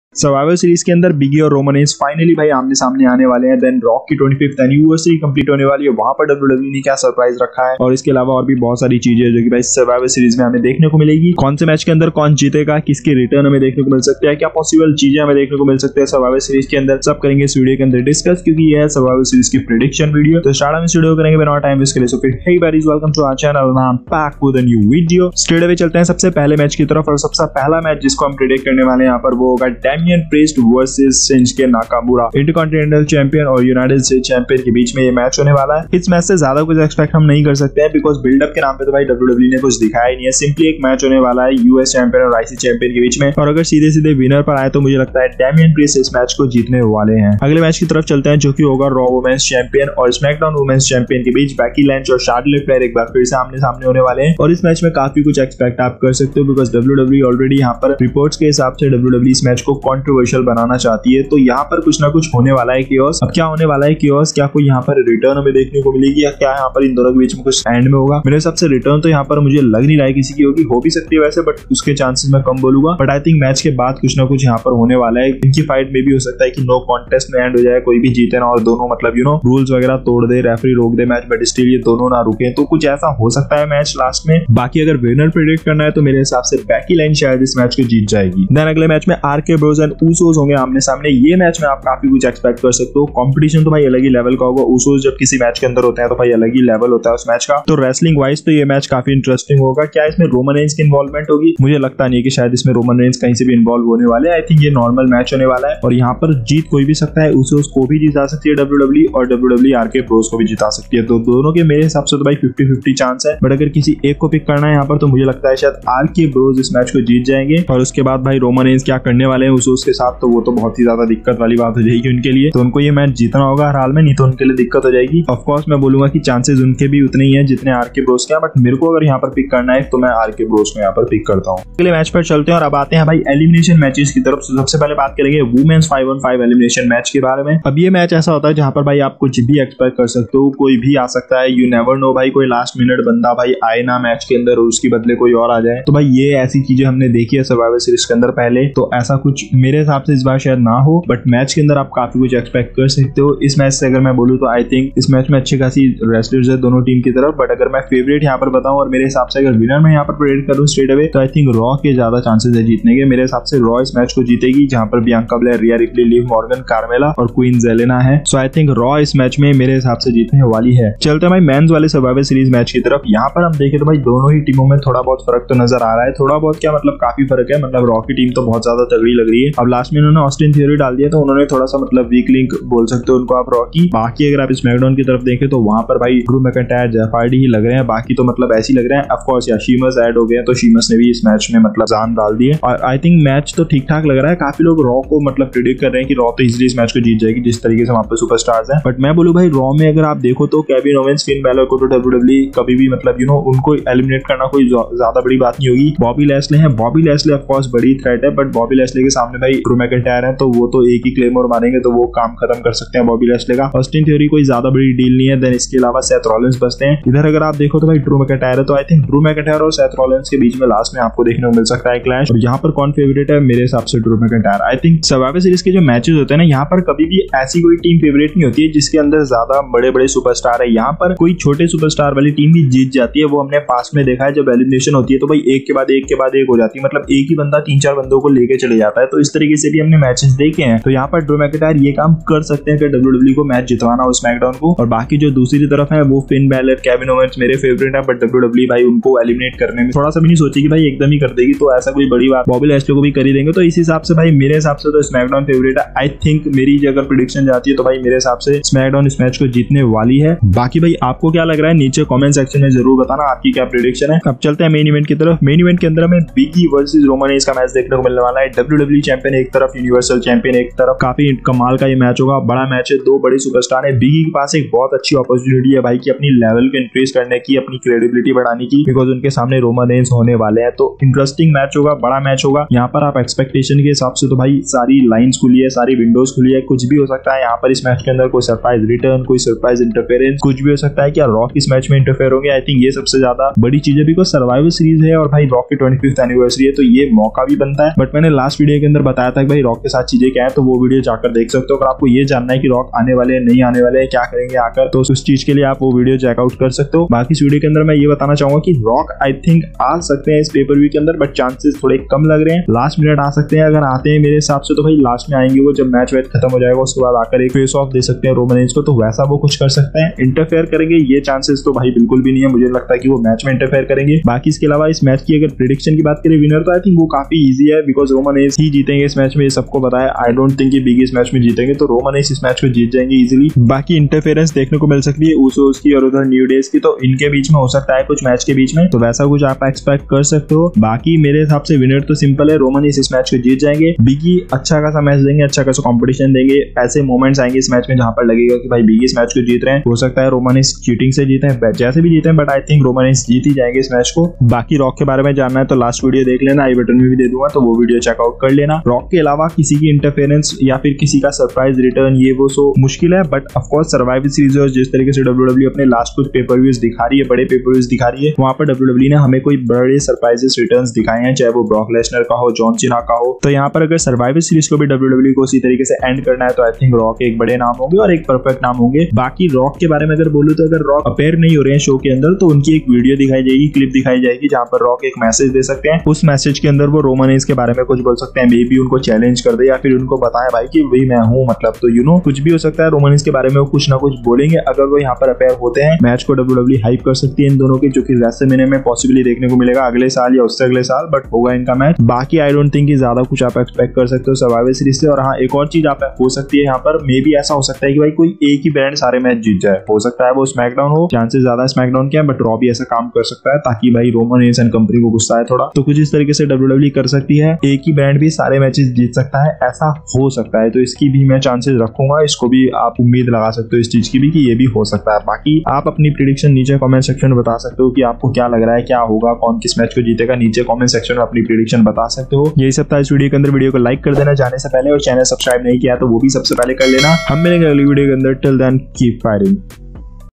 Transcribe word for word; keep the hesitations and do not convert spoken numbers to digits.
Survivor Series के अंदर बिगी और रोमन रेंस फाइनली भाई आमने सामने आने वाले हैं। देन रॉक की ट्वेंटी फिफ्थ एनिवर्सरी कंप्लीट होने वाली है, वहां पर डब्ल्यूडब्ल्यूई ने क्या सरप्राइज रखा है और इसके अलावा और भी बहुत सारी चीजें जो कि भाई सर्वाइवर सीरीज में हमें देखने को मिलेगी। कौन से मैच के अंदर कौन जीतेगा, किसके रिटर्न हमें देखने को मिल सकते हैं, क्या पॉसिबल चीजें हमें देखने को मिल सकते हैं सर्वाइवर सीरीज के अंदर, सब करेंगे इस वीडियो के अंदर डिस्कस, क्योंकि ये है सर्वाइवर सीरीज की प्रेडिक्शन वीडियो। तो स्टार्ट में इस वीडियो करेंगे बिना टाइम वेस्ट करे। सो फिर hey guys, welcome to our channel, I am back with a new video. Straight away चलते हैं सबसे पहले मैच की तरफ और सबसे पहला मैच जिसको हम प्रेडिक्ट करने वाले हैं यहाँ पर वो होगा Damian Priest versus Shinsuke Nakamura, Intercontinental champion और यूनाइटेड स्टेट्स चैंपियन के बीच में ये मैच होने वाला है। इस मैच से ज्यादा कुछ एक्सपेक्ट हम नहीं कर सकते हैं बिकॉज बिल्डअप के नाम पे तो भाई डब्ल्यूडब्ल्यूई ने कुछ दिखाया ही नहीं है। सिंपली एक मैच होने वाला है यूएस चैंपियन और आईसी चैंपियन के बीच में, और अगर सीधे सीधे विनर पर आए तो मुझे लगता है डैमियन प्रीस्ट इस मैच को जीतने वाले हैं। अगले मैच की तरफ चलते हैं जो कि होगा रॉ वुमेन्स चैंपियन और स्मैकडाउन वुमेन्स चैंपियन के बीच। बैकी लैंच और शार्लेट फ्लेयर एक बार फिर से आमने सामने होने वाले हैं और इस मैच में काफी कुछ एक्सपेक्ट आप कर सकते हो बिकॉज डब्ल्यूडब्ल्यूई ऑलरेडी यहाँ पर रिपोर्ट्स के हिसाब से डब्ल्यूडब्ल्यूई इस मैच को कंट्रोवर्शियल बनाना चाहती है। तो यहाँ पर कुछ ना कुछ होने वाला है कियोस। अब क्या होने वाला है कियोस, क्या कोई यहाँ पर रिटर्न हमें देखने को मिलेगी या क्या यहाँ पर इन दोनों के बीच में कुछ एंड में होगा। मेरे हिसाब से रिटर्न तो यहाँ पर मुझे लग नहीं रहा है किसी की होगी, हो भी सकती है वैसे, बट उसके चांसेस मैं कम बोलूंगा। बट आई थिंक मैच के बाद कुछ ना कुछ यहाँ पर होने वाला है। इनकी फाइट में भी हो सकता है कि नो कॉन्टेस्ट में एंड हो जाए, कोई भी जीते ना और दोनों मतलब यू नो रूल्स वगैरह तोड़ दे, रेफरी रोक दे मैच, बट स्टिल ये दोनों ना रुके, तो कुछ ऐसा हो सकता है मैच लास्ट में। बाकी अगर विनर प्रेडिक्ट करना है तो मेरे हिसाब से बैकी लाइन शायद इस मैच को जीत जाएगी। देन अगले मैच में आरके ब्रोस एंड ऊसोस होंगे आमने सामने। ये मैच में आप काफी कुछ एक्सपेक्ट कर सकते हो। कंपटीशन तो भाई अलग ही लेवल का होगा। ऊसोस जब किसी मैच के अंदर होते हैं तो भाई अलग ही लेवल होता है उस मैच का। तो रेसलिंग वाइज तो ये मैच काफी इंटरेस्टिंग होगा। क्या इसमें रोमन रेंस की इन्वॉल्वमेंट होगी? मुझे लगता नहीं कि शायद इसमें रोमन रेंस कहीं से भी इन्वॉल्व होने वाले हैं। आई थिंक ये नॉर्मल मैच होने वाला है और यहाँ पर जीत कोई भी सकता है। ऊसोस को भी जिता सकती है डब्ल्यूडब्ल्यूई और डब्ल्यूडब्ल्यूई आरके ब्रोस को भी जिता सकती है। तो दोनों के मेरे हिसाब से तो भाई फिफ्टी फिफ्टी चांस है, बट अगर किसी एक को पिक करना है यहाँ पर तो मुझे लगता है शायद आरके ब्रोस इस मैच को जीत जाएंगे। और उसके बाद भाई रोमन रेंस क्या करने वाले हैं ऊसोस के साथ, तो वो तो बहुत ही ज्यादा दिक्कत वाली बात हो जाएगी उनके लिए। तो उनको ये मैच जीतना होगा हर हाल में, नहीं तो उनके लिए दिक्कत हो जाएगी। ऑफ कोर्स मैं बोलूंगा कि चांसेस उनके भी उतने ही हैं जितने आरके ब्रोस के हैं, बट मेरे को अगर यहाँ पर पिक करना है तो मैं आरके ब्रोस को यहाँ पर पिक करता हूँ। अगले मैच पर चलते हैं और अब आते हैं भाई एलिमिनेशन मैचेस की तरफ। सबसे पहले बात करेंगे women's five on five elimination match के बारे में। अब ये मैच ऐसा होता है जहाँ पर भाई आप कुछ भी एक्सपेक्ट कर सकते हो, कोई भी आ सकता है। यू नेवर नो भाई, कोई लास्ट मिनट बंदा भाई आए ना मैच के अंदर और उसके बदले कोई और आ जाए। तो भाई ये ऐसी चीजें हमने देखी है सर्वाइवर सीरीज के अंदर पहले, तो ऐसा कुछ मेरे हिसाब से इस बार शायद ना हो, बट मैच के अंदर आप काफी कुछ एक्सपेक्ट कर सकते हो। इस मैच से अगर मैं बोलूँ तो आई थिंक इस मैच में अच्छी खासी रेसलर्स है दोनों टीम की तरफ, बट अगर मैं फेवरेट यहाँ पर बताऊं और मेरे हिसाब से अगर विनर मैं यहाँ पर प्रेडिक्ट करूं स्ट्रेट अवे, तो आई थिंक रॉ के ज्यादा चांसेस है जीतने के। मेरे हिसाब से रॉ इस मैच को जीतेगी, जहां पर Bianca Belair, Rhea Ripley, Liv Morgan, Carmella और क्वीन जेलेना है। सो आई थिंक रॉ इस मैच में मेरे हिसाब से जीतने वाली है। चलते हैं भाई मेंस वाले सर्वाइवर सीरीज मैच की तरफ। यहाँ पर हम देखें तो भाई दोनों ही टीमों में थोड़ा बहुत फर्क तो नजर आ रहा है। थोड़ा बहुत क्या मतलब काफी फर्क है। मतलब रॉ की टीम तो बहुत ज्यादा तगड़ी लग रही है। अब लास्ट में उन्होंने ऑस्टिन थ्योरी डाल दिया तो उन्होंने थोड़ा सा मतलब वीक लिंक बोल सकते हो उनको आप रॉ की। बाकी अगर आप स्मैकडाउन की तरफ देखें तो वहां पर भाई ड्रू मैकिंटायर, जेफ हार्डी ही लग रहे हैं, बाकी तो मतलब ऐसे ही लग रहे हैं। ऑफ कोर्स या शीमस ऐड हो गए तो शीमस ने भी इस मैच में मतलब जान डाल दी है और आई थिंक मैच तो ठीक ठाक लग रहा है। काफी लोग रॉ को मतलब प्रेडिक्ट कर रहे हैं कि रॉ तो इजीली इस मैच को जीत जाएगी जिस तरीके से वहां पे सुपरस्टार्स हैं। बट मैं बोलूं भाई रॉ में अगर आप देखो तो केविन ओवेंस, फिन बैलर को तो डब्ल्यूडब्ल्यूई कभी भी मतलब यू नो उनको एलिमिनेट करना कोई ज्यादा बड़ी बात नहीं होगी। बॉबी लैस्ले है, बॉबी लैस्ले ऑफ कोर्स बड़ी थ्रेट है, बट बॉबी लैस्ले के सामने भाई ड्रू मैकिंटायर है तो वो तो एक ही क्लेमोर मारेंगे तो वो काम खत्म कर सकते हैं बॉबी लैस्ले का। ऑस्टिन थ्योरी कोई ज्यादा बड़ी डील नहीं है। देन इसके अलावा सेथ रॉलिंस बचते हैं। इधर अगर आप देखो तो भाई ड्रू मैकिंटायर है, तो आई थिंक ड्रू मैकिंटायर और सेथ रॉलिंस के बीच में लास्ट में आपको देखने को मिल सकता है क्लैश। और यहाँ पर कौन फेवरेट है? मेरे हिसाब से Drew McIntyre. I think Survivor Series के जो मैचेस होते हैं ना, यहाँ पर कभी भी ऐसी कोई टीम फेवरेट नहीं होती है जिसके अंदर ज्यादा बड़े बड़े सुपरस्टार है। यहाँ पर कोई छोटे सुपरस्टार वाली टीम भी जीत जाती है। वो हमने पास में देखा है जब एलिमिनेशन होती है तो भाई एक के बाद एक के बाद एक हो जाती है, मतलब एक ही बंदा तीन चार बंदों को लेके चले जाता है। तो इस तरीके से भी हमने मैचेस देखे हैं। तो यहाँ पर ड्रू मैकिंटायर ये काम कर सकते हैं कि डब्ल्यूडब्ल्यूई को मैच जितवाना हो स्मैकडाउन को। और बाकी जो दूसरी तरफ है वो फिन बैलर, केविन ओवेंस मेरे फेवरेट है, बट डब्ल्यूडब्ल्यूई भाई उनको एलिमिनेट करने में थोड़ा सा भी नहीं सोचेगी भाई, एकदम ही कर देगी। तो ऐसा कोई बड़ी बात बॉबी लैस्ले को भी कर ही देंगे। तो इस हिसाब से भाई मेरे हिसाब से तो स्मैकडाउन फेवरेट है। आई थिंक मेरी अगर प्रेडिक्शन जाती है तो भाई मेरे हिसाब से स्मैकडाउन इस मैच को जीतने वाली है। बाकी भाई आपको क्या लग रहा है नीचे कमेंट सेक्शन में जरूर बताना आपकी क्या प्रेडिक्शन है। अब चलते हैं मेन इवेंट की तरफ। मेन इवेंट के अंदर हमें बिगी वर्सेस रोमन रेंस का मैच देखने को मिलने वाला है। डब्ल्यूडब्ल्यूई चैंपियन एक तरफ, यूनिवर्सल चैंपियन एक तरफ। काफी कमाल का ये मैच होगा, बड़ा मैच है, दो बड़े सुपरस्टार है। बिगी के पास एक बहुत अच्छी अपॉर्चुनिटी है भाई की अपनी लेवल को इंक्रीज करने की, अपनी क्रेडिबिलिटी बढ़ाने की, बिकॉज उनके सामने रोमन रेंस होने वाले हैं। तो इंटरेस्टिंग मैच होगा, बड़ा मैच होगा। यहाँ पर आप एक्सपेक्टेशन के हिसाब से तो भाई सारी लाइंस खुली है, सारी विंडोज खुली है, कुछ भी हो सकता है यहाँ पर इस मैच के अंदर। कोई सरप्राइज रिटर्न, कोई सरप्राइज इंटरफेरेंस, कुछ भी हो सकता है। क्या रॉक इस मैच में इंटरफेयर होंगे? आई थिंक ये सबसे ज्यादा बड़ी चीज है बिकॉज सर्वाइवर सीरीज है और भाई रॉक की ट्वेंटी फिफ्थ एनिवर्सरी है तो ये मौका भी बनता है। बट मैंने लास्ट वीडियो के अंदर अंदर बताया था कि भाई रॉक के साथ चीजें क्या है, तो वो वीडियो जाकर देख सकते हो। अगर आपको ये जानना है कि रॉक आने वाले हैं नहीं आने वाले हैं, क्या करेंगे आकर, तो उस चीज के लिए आप वो वीडियो चेकआउट कर सकते हो। बाकी इस वीडियो के अंदर मैं ये बताना चाहूंगा कि रॉक आई थिंक आ सकते हैं इस पेपर व्यू के अंदर, बट चांसेस थोड़े कम लग रहे हैं। लास्ट मिनट आ सकते हैं, अगर आते हैं मेरे हिसाब से तो भाई लास्ट में आएंगे वो, जब मैच वैच खत्म हो जाएगा उसके बाद आकर एक फेस ऑफ दे सकते हैं रोमन रेंज को, तो वैसा वो कुछ कर सकते हैं। इंटरफेयर करेंगे ये चांसेस तो भाई बिल्कुल भी नहीं है, मुझे लगता है कि वो मैच में इंटरफेयर करेंगे। बाकी इसके अलावा इस मैच की अगर प्रेडिक्शन की बात करें विनर, तो आई थिंक वो काफी इजी है, बिकॉज रोमन रेंज ही जीतेंगे इस मैच में, ये सबको पता है। आई डोंट थिंक बिग इस मैच में जीतेंगे, तो रोमन रेंज इस मैच को जीत जाएंगे इजीली। बाकी इंटरफेरेंस देखने को मिल सकती है ऊसोस की और उधर न्यू डेज की, तो इनके बीच में हो सकता है कुछ मैच के बीच में, तो वैसा कुछ आप एक्सपेक्ट कर सकते हो। बाकी मेरे हिसाब से विनर तो सिंपल है, रोमन रेंज इस मैच को जीत जाएंगे। बिगी अच्छा खासा मैच देंगे, अच्छा खासा कंपटीशन देंगे, ऐसे मोमेंट्स आएंगे इस मैच में जहां पर लगेगा कि भाई बिगी इस मैच को जीत रहे हैं। हो सकता है रोमन रेंज चीटिंग से जीते हैं, जैसे भी जीते हैं, but I think Roman Reigns जीत ही जाएंगे इस मैच को। बाकी रॉक के बारे में जानना है तो लास्ट वीडियो देख लेना, आई बटन में भी दे दूंगा, तो वो वीडियो चेकआउट कर लेना। रॉक के अलावा किसी की इंटरफेरेंस या फिर किसी का सरप्राइज रिटर्न ये वो सो मुश्किल है, बट ऑफकोर्स सर्वाइवल सीरीज और जिस तरीके से डब्ल्यूडब्ल्यू अपने लास्ट कुछ पेपर व्यूज दिखा रही है, बड़े पेपर व्यूज दिखा रही है, वहां पर डब्ल्यूडब्ल्यू ने हमें कोई बड़े सरप्राइजेस रिटर्न्स दिखाए हैं, चाहे वो ब्रॉक लेसनर का हो, जॉन सीना का हो। तो यहाँ पर अगर सर्वाइवल सीरीज को भी डब्ल्यूडब्ल्यू को उसी तरीके से एंड करना है, तो आई थिंक रॉक एक बड़े नाम होंगे और एक परफेक्ट नाम होंगे। बाकी रॉक के बारे में अगर बोलूं तो अगर रॉक अपेयर नहीं हो रहे हैं शो के अंदर, तो उनकी एक वीडियो दिखाई जाएगी, क्लिप दिखाई जाएगी, जहां पर रॉक एक मैसेज दे सकते हैं। उस मैसेज के अंदर वो रोमन रेंज के बारे में कुछ बोल सकते हैं, मे बी उनको चैलेंज कर दे या फिर उनको बताएं भाई कि वही मैं हूं, मतलब तो यू नो कुछ भी हो सकता है। रोमन रेंज के बारे में वो कुछ ना कुछ बोलेंगे, अगर वो यहाँ पर अपेयर होते हैं मैच को डब्ल्यूडब्ल्यू हाइप कर सकती है इन दोनों की, जो कि रेसलमेनिया में पॉसिबली देखने को मिलेगा अगले साल या उससे अगले साल, बट होगा इनका मैच। बाकी आई डोंट थिंक ज्यादा कुछ आप एक्सपेक्ट कर सकते हो सर्वाइवल सीरीज से। और हाँ, एक और चीज आप हो सकती है यहाँ पर, मे बी ऐसा हो सकता है कि भाई कोई एक ही ब्रांड सारे मैच जीत जाए, हो सकता है वो स्मैकडाउन हो, चांसेस ज्यादा स्मैकडाउन के हैं, बट रॉ भी ऐसा काम कर सकता है ताकि भाई रोमन रेंज एंड कंपनी को गुस्सा है थोड़ा, तो कुछ इस तरीके से डब्ल्यूडब्ल्यू कर सकती है, एक ही ब्रांड भी सारे मैचेस जीत सकता है, ऐसा हो सकता है। तो इसकी भी मैं चांसेस रखूंगा, इसको भी आप उम्मीद लगा सकते हो इस चीज की भी कि ये भी हो सकता है। बाकी आप अपनी प्रेडिक्शन नीचे कमेंट सेक्शन में बता सकते हो कि आपको क्या लग रहा है, क्या होगा, कौन किस मैच को जीतेगा, नीचे कमेंट सेक्शन में अपनी प्रेडिक्शन बता सकते हो। यही सब था इस वीडियो के अंदर, वीडियो को लाइक कर देना जाने से पहले, और चैनल सब्सक्राइब नहीं किया तो वो भी सबसे पहले कर लेना। हम मिलेंगे अगली वीडियो के अंदर, टिल देन कीप फायरिंग।